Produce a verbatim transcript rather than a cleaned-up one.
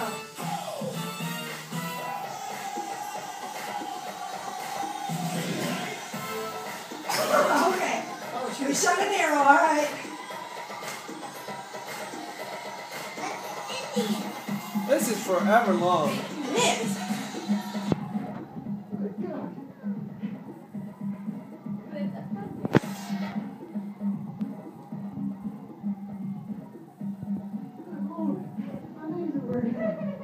Okay. We shot an arrow, all right. This is forever long. It is. My knees are burning.